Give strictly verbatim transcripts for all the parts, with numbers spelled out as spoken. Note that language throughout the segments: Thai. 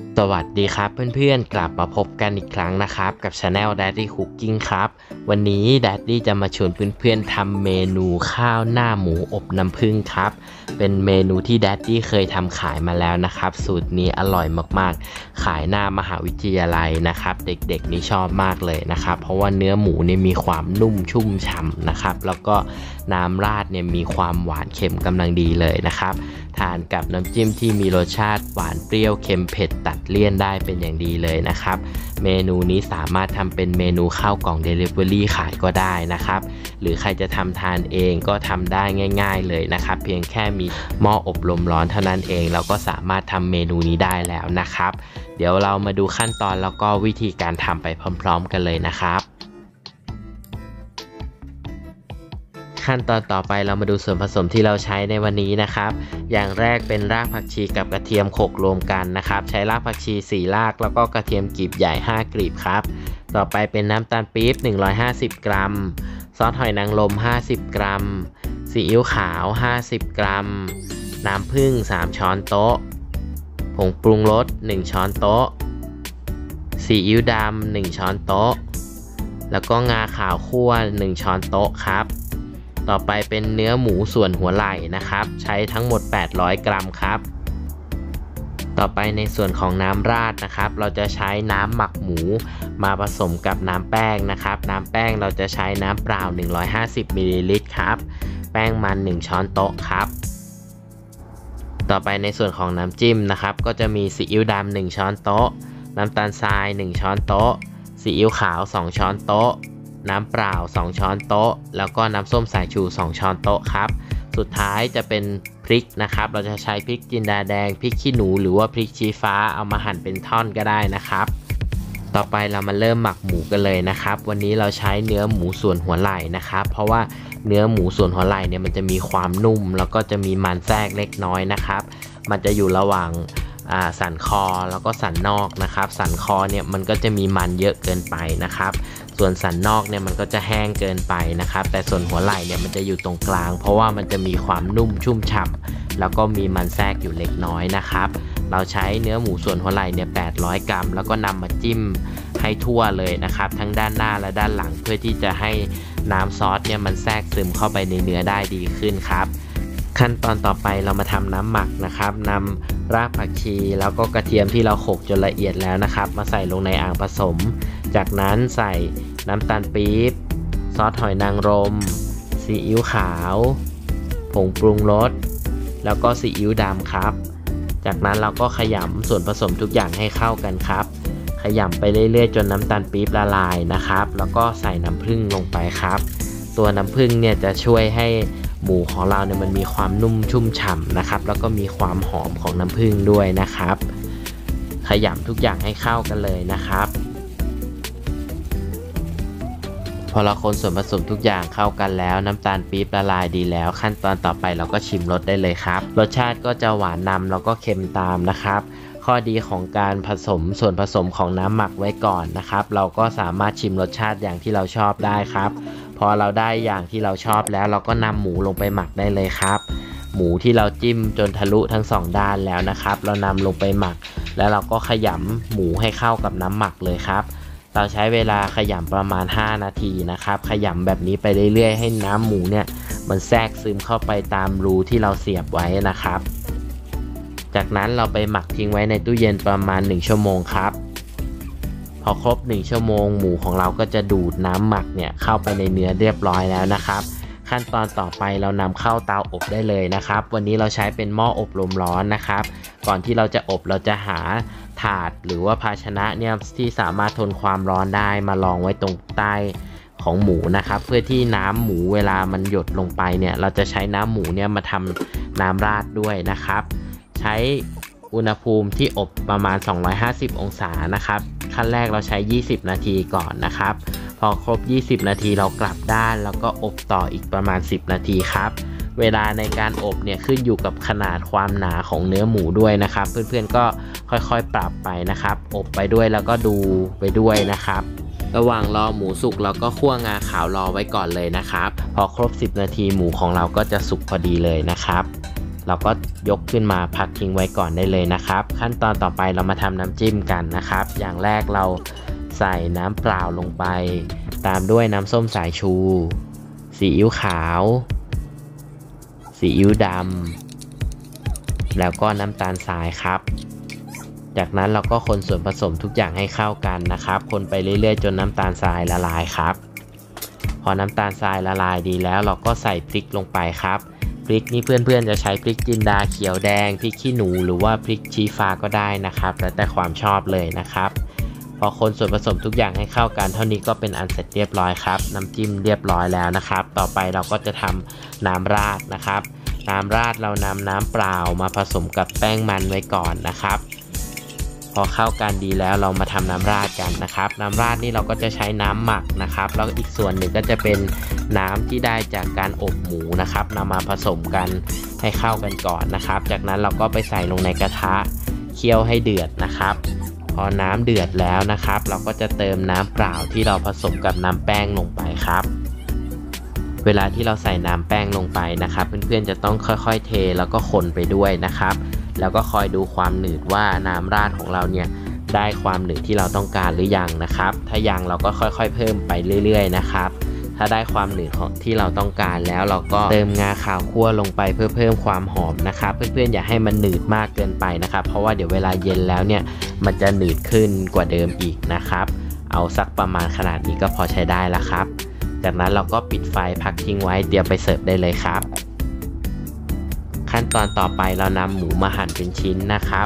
สวัสดีครับเพื่อนๆกลับมาพบกันอีกครั้งนะครับกับ Channel Daddy Cooking ครับวันนี้ Daddy จะมาชวนเพื่อนๆทำเมนูข้าวหน้าหมูอบน้ำผึ้งครับเป็นเมนูที่ Daddy เคยทำขายมาแล้วนะครับสูตรนี้อร่อยมากๆขายหน้ามหาวิทยาลัยนะครับเด็กๆนี่ชอบมากเลยนะครับเพราะว่าเนื้อหมูเนี่ยมีความนุ่มชุ่มฉ่ำนะครับแล้วก็น้ำราดเนี่ยมีความหวานเค็มกำลังดีเลยนะครับทานกับน้ำจิ้มที่มีรสชาติหวานเปรี้ยวเค็มเผ็ดตัดเลี่ยนได้เป็นอย่างดีเลยนะครับเมนูนี้สามารถทำเป็นเมนูข้าวกล่อง Delivery ขายก็ได้นะครับหรือใครจะทำทานเองก็ทำได้ง่ายๆเลยนะครับเพียงแค่มีหม้ออบลมร้อนเท่านั้นเองเราก็สามารถทำเมนูนี้ได้แล้วนะครับเดี๋ยวเรามาดูขั้นตอนแล้วก็วิธีการทำไปพร้อมๆกันเลยนะครับขั้นตอนต่อไปเรามาดูส่วนผสมที่เราใช้ในวันนี้นะครับอย่างแรกเป็นรากผักชีกับกระเทียมโขลกรวมกันนะครับใช้รากผักชีสี่รากแล้วก็กระเทียมกลีบใหญ่ห้ากลีบครับต่อไปเป็นน้ำตาลปี๊บหนึ่งร้อยห้าสิบกรัมซอสหอยนางรมห้าสิบกรัมซีอิ๊วขาวห้าสิบกรัมน้ำผึ้งสามช้อนโต๊ะผงปรุงรสหนึ่งช้อนโต๊ะซีอิ๊วดำหนึ่งช้อนโต๊ะแล้วก็งาขาวคั่วหนึ่งช้อนโต๊ะครับต่อไปเป็นเนื้อหมูส่วนหัวไหล่นะครับใช้ทั้งหมดแปดร้อยกรัมครับต่อไปในส่วนของน้ำราดนะครับเราจะใช้น้ำหมักหมูมาผสมกับน้ำแป้งนะครับน้ำแป้งเราจะใช้น้ำเปล่าหนึ่งร้อยห้าสิบมิลลิลิตรครับแป้งมันหนึ่งช้อนโต๊ะครับต่อไปในส่วนของน้ำจิ้มนะครับก็จะมีซีอิ๊วดำหนึ่งช้อนโต๊ะน้ำตาลทรายหนึ่งช้อนโต๊ะซีอิ๊วขาวสองช้อนโต๊ะน้ำเปล่าสองช้อนโต๊ะแล้วก็น้ำส้มสายชูสองช้อนโต๊ะครับสุดท้ายจะเป็นพริกนะครับเราจะใช้พริกจินดาแดงพริกขี้หนูหรือว่าพริกชี้ฟ้าเอามาหั่นเป็นท่อนก็ได้นะครับต่อไปเรามาเริ่มหมักหมูกันเลยนะครับวันนี้เราใช้เนื้อหมูส่วนหัวไหล่นะครับเพราะว่าเนื้อหมูส่วนหัวไหล่เนี่ยมันจะมีความนุ่มแล้วก็จะมีมันแทรกเล็กน้อยนะครับมันจะอยู่ระหว่างสันคอแล้วก็สันนอกนะครับสันคอเนี่ยมันก็จะมีมันเยอะเกินไปนะครับส่วนสันนอกเนี่ยมันก็จะแห้งเกินไปนะครับแต่ส่วนหัวไหล่เนี่ยมันจะอยู่ตรงกลางเพราะว่ามันจะมีความนุ่มชุ่มฉ่ำแล้วก็มีมันแทรกอยู่เล็กน้อยนะครับเราใช้เนื้อหมูส่วนหัวไหล่เนี่ยแปดร้อยกรัมแล้วก็นำมาจิ้มให้ทั่วเลยนะครับทั้งด้านหน้าและด้านหลังเพื่อที่จะให้น้ำซอสเนี่ยมันแทรกซึมเข้าไปในเนื้อได้ดีขึ้นครับขั้นตอนต่อไปเรามาทำน้ำหมักนะครับนำรากผักชีแล้วก็กระเทียมที่เราโขลกจนละเอียดแล้วนะครับมาใส่ลงในอ่างผสมจากนั้นใส่น้ำตาลปี๊บซอสหอยนางรมซีอิ๊วขาวผงปรุงรสแล้วก็ซีอิ๊วดำครับจากนั้นเราก็ขยำส่วนผสมทุกอย่างให้เข้ากันครับขยำไปเรื่อยๆจนน้ำตาลปี๊บละลายนะครับแล้วก็ใส่น้ำผึ้งลงไปครับตัวน้ำผึ้งเนี่ยจะช่วยให้หมูของเราเนี่ยมันมีความนุ่มชุ่มฉ่ำนะครับแล้วก็มีความหอมของน้ำผึ้งด้วยนะครับขยำทุกอย่างให้เข้ากันเลยนะครับพอเราคนส่วนผสมทุกอย่างเข้ากันแล้วน้ำตาลปี๊บละลายดีแล้วขั้นตอนต่อไปเราก็ชิมรสได้เลยครับรสชาติก็จะหวานนำแล้วก็เค็มตามนะครับข้อดีของการผสมส่วนผสมของน้ำหมักไว้ก่อนนะครับเราก็สามารถชิมรสชาติอย่างที่เราชอบได้ครับพอเราได้อย่างที่เราชอบแล้วเราก็นำหมูลงไปหมักได้เลยครับหมูที่เราจิ้มจนทะลุทั้งสองด้านแล้วนะครับเรานำลงไปหมักแล้วเราก็ขยำหมูให้เข้ากับน้ำหมักเลยครับเราใช้เวลาขยำประมาณห้านาทีนะครับขยำแบบนี้ไปเรื่อยๆให้น้ำหมูเนี่ยมันแทรกซึมเข้าไปตามรูที่เราเสียบไว้นะครับจากนั้นเราไปหมักทิ้งไว้ในตู้เย็นประมาณหนึ่งชั่วโมงครับพอครบหนึ่งชั่วโมงหมูของเราก็จะดูดน้ำหมักเนี่ยเข้าไปในเนื้อเรียบร้อยแล้วนะครับขั้นตอนต่อไปเรานำเข้าเตาอบได้เลยนะครับวันนี้เราใช้เป็นหม้ออบลมร้อนนะครับก่อนที่เราจะอบเราจะหาถาดหรือว่าภาชนะเนี่ยที่สามารถทนความร้อนได้มารองไว้ตรงใต้ของหมูนะครับเพื่อที่น้ำหมูเวลามันหยดลงไปเนี่ยเราจะใช้น้ำหมูเนี่ยมาทำน้ำราดด้วยนะครับใช้อุณหภูมิที่อบประมาณสองร้อยห้าสิบองศานะครับขั้นแรกเราใช้ยี่สิบนาทีก่อนนะครับพอครบยี่สิบนาทีเรากลับด้านแล้วก็อบต่ออีกประมาณสิบนาทีครับเวลาในการอบเนี่ยขึ้นอยู่กับขนาดความหนาของเนื้อหมูด้วยนะครับเพื่อนๆก็ค่อยๆปรับไปนะครับอบไปด้วยแล้วก็ดูไปด้วยนะครับระหว่างรอหมูสุกเราก็คั่วงาขาวรอไว้ก่อนเลยนะครับพอครบสิบนาทีหมูของเราก็จะสุกพอดีเลยนะครับเราก็ยกขึ้นมาพักทิ้งไว้ก่อนได้เลยนะครับขั้นตอนต่อไปเรามาทำน้ำจิ้มกันนะครับอย่างแรกเราใส่น้ำเปล่าลงไปตามด้วยน้ำส้มสายชูซีอิ๊วขาวซีอิ๊วดำแล้วก็น้ำตาลทรายครับจากนั้นเราก็คนส่วนผสมทุกอย่างให้เข้ากันนะครับคนไปเรื่อยๆจนน้ำตาลทรายละลายครับพอน้ำตาลทรายละลายดีแล้วเราก็ใส่พริกลงไปครับพริกนี่เพื่อนๆจะใช้พริกจินดาเขียวแดงพริกขี้หนูหรือว่าพริกชี้ฟ้าก็ได้นะครับแล้วแต่ความชอบเลยนะครับพอคนส่วนผสมทุกอย่างให้เข้ากันเท่านี้ก็เป็นอันเสร็จเรียบร้อยครับน้ำจิ้มเรียบร้อยแล้วนะครับต่อไปเราก็จะทำน้ำราดนะครับน้ำราดเรานำน้ำเปล่ามาผสมกับแป้งมันไว้ก่อนนะครับพอเข้ากันดีแล้วเรามาทำน้ำราดกันนะครับน้ำราดนี่เราก็จะใช้น้ำหมักนะครับแล้วอีกส่วนหนึ่งก็จะเป็นน้ำที่ได้จากการอบหมูนะครับนำมาผสมกันให้เข้ากันก่อนนะครับจากนั้นเราก็ไปใส่ลงในกระทะเคี่ยวให้เดือดนะครับพอน้ำเดือดแล้วนะครับเราก็จะเติมน้ำเปล่าที่เราผสมกับน้ำแป้งลงไปครับเวลาที่เราใส่น้ำแป้งลงไปนะครับเพื่อนๆจะต้องค่อยๆเทแล้วก็คนไปด้วยนะครับแล้วก็คอยดูความหนืดว่าน้ำราดของเราเนี่ยได้ความหนืดที่เราต้องการหรือยังนะครับถ้ายังเราก็ค่อยๆเพิ่มไปเรื่อยๆนะครับถ้าได้ความหนืดของที่เราต้องการแล้วเราก็เติมงาขาวคั่วลงไปเพื่อเพิ่มความหอมนะครับเพื่อนๆอย่าให้มันหนืดมากเกินไปนะครับเพราะว่าเดี๋ยวเวลาเย็นแล้วเนี่ยมันจะหนืดขึ้นกว่าเดิมอีกนะครับเอาสักประมาณขนาดนี้ก็พอใช้ได้แล้วครับจากนั้นเราก็ปิดไฟพักทิ้งไว้เตรียมไปเสิร์ฟได้เลยครับขั้นตอนต่อไปเรานำหมูมาหั่นเป็นชิ้นนะครับ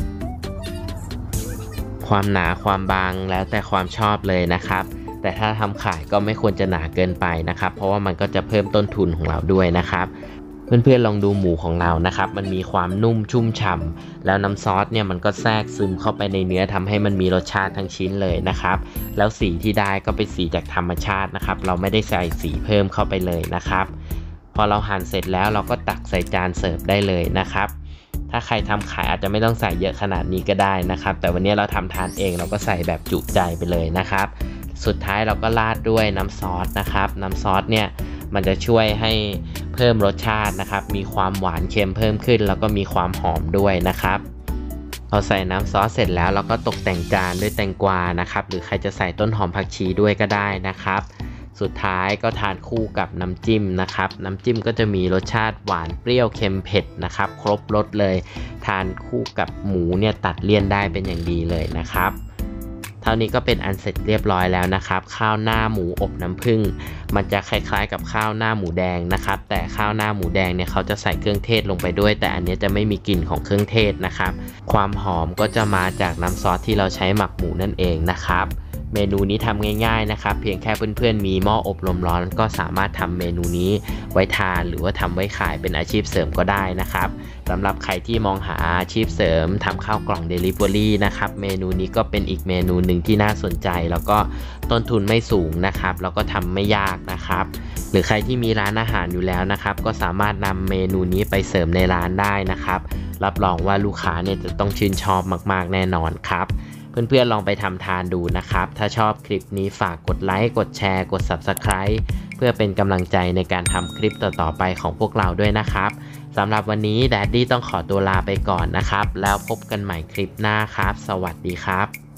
ความหนาความบางแล้วแต่ความชอบเลยนะครับแต่ถ้าทำขายก็ไม่ควรจะหนาเกินไปนะครับเพราะว่ามันก็จะเพิ่มต้นทุนของเราด้วยนะครับเพื่อนๆลองดูหมูของเรานะครับมันมีความนุ่มชุ่มฉ่ำแล้วน้ำซอสเนี่ยมันก็แทรกซึมเข้าไปในเนื้อทำให้มันมีรสชาติทั้งชิ้นเลยนะครับแล้วสีที่ได้ก็เป็นสีจากธรรมชาตินะครับเราไม่ได้ใส่สีเพิ่มเข้าไปเลยนะครับพอเราหั่นเสร็จแล้วเราก็ตักใส่จานเสิร์ฟได้เลยนะครับถ้าใครทำขายอาจจะไม่ต้องใส่เยอะขนาดนี้ก็ได้นะครับแต่วันนี้เราทำทานเองเราก็ใส่แบบจุใจไปเลยนะครับสุดท้ายเราก็ราดด้วยน้ำซอสนะครับน้ำซอสเนี่ยมันจะช่วยให้เพิ่มรสชาตินะครับมีความหวานเค็มเพิ่มขึ้นแล้วก็มีความหอมด้วยนะครับพอใส่น้ำซอสเสร็จแล้วเราก็ตกแต่งจานด้วยแตงกวานะครับหรือใครจะใส่ต้นหอมผักชีด้วยก็ได้นะครับสุดท้ายก็ทานคู่กับน้ำจิ้มนะครับน้ำจิ้มก็จะมีรสชาติหวานเปรี้ยวเค็มเผ็ดนะครับครบรสเลยทานคู่กับหมูเนี่ยตัดเลี่ยนได้เป็นอย่างดีเลยนะครับเท่านี้ก็เป็นอันเสร็จเรียบร้อยแล้วนะครับข้าวหน้าหมูอบน้ำผึ้งมันจะคล้ายๆกับข้าวหน้าหมูแดงนะครับแต่ข้าวหน้าหมูแดงเนี่ยเขาจะใส่เครื่องเทศลงไปด้วยแต่อันนี้จะไม่มีกลิ่นของเครื่องเทศนะครับความหอมก็จะมาจากน้ำซอสที่เราใช้หมักหมูนั่นเองนะครับเมนูนี้ทำง่ายๆนะครับเพียงแค่เพื่อนๆมีหม้ออบลมร้อนก็สามารถทำเมนูนี้ไว้ทานหรือว่าทำไว้ขายเป็นอาชีพเสริมก็ได้นะครับสำหรับใครที่มองหาอาชีพเสริมทำข้าวกล่อง Delivery นะครับเมนูนี้ก็เป็นอีกเมนูหนึ่งที่น่าสนใจแล้วก็ต้นทุนไม่สูงนะครับแล้วก็ทำไม่ยากนะครับหรือใครที่มีร้านอาหารอยู่แล้วนะครับก็สามารถนำเมนูนี้ไปเสริมในร้านได้นะครับรับรองว่าลูกค้าเนี่ยจะต้องชื่นชอบมากๆแน่นอนครับเพื่อนๆลองไปทำทานดูนะครับถ้าชอบคลิปนี้ฝากกดไลค์กดแชร์กด ซับสไครบ์ เพื่อเป็นกำลังใจในการทำคลิปต่อๆไปของพวกเราด้วยนะครับสำหรับวันนี้แดดดี้ต้องขอตัวลาไปก่อนนะครับแล้วพบกันใหม่คลิปหน้าครับสวัสดีครับ